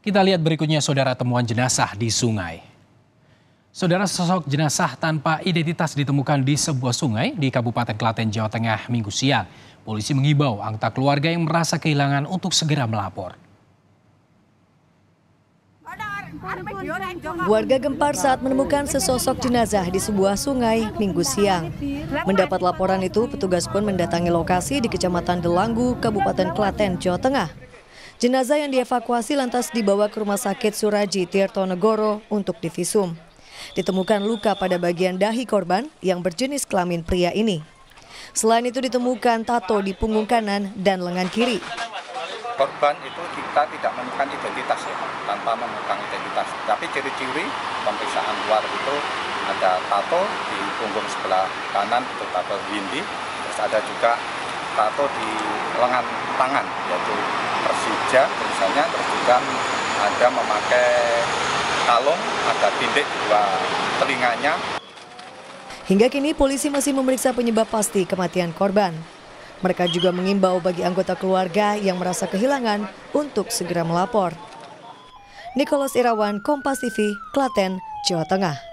Kita lihat berikutnya, saudara, temuan jenazah di sungai. Saudara, sosok jenazah tanpa identitas ditemukan di sebuah sungai di Kabupaten Klaten, Jawa Tengah, Minggu siang. Polisi mengimbau anggota keluarga yang merasa kehilangan untuk segera melapor. Warga gempar saat menemukan sesosok jenazah di sebuah sungai Minggu siang. Mendapat laporan itu, petugas pun mendatangi lokasi di Kecamatan Delanggu, Kabupaten Klaten, Jawa Tengah. Jenazah yang dievakuasi lantas dibawa ke Rumah Sakit Suraji Tirtonegoro untuk divisum. Ditemukan luka pada bagian dahi korban yang berjenis kelamin pria ini. Selain itu ditemukan tato di punggung kanan dan lengan kiri. Korban itu kita tidak menemukan identitas ya, tanpa menemukan identitas. Tapi ciri-ciri pemeriksaan luar itu ada tato di punggung sebelah kanan, itu tato Windy. Terus ada juga tato di lengan tangan, yaitu Persija tulisannya. Terus juga ada memakai kalung, ada tindik di dua telinganya. Hingga kini polisi masih memeriksa penyebab pasti kematian korban. Mereka juga mengimbau bagi anggota keluarga yang merasa kehilangan untuk segera melapor. Nicholas Irawan, Kompas TV, Klaten, Jawa Tengah.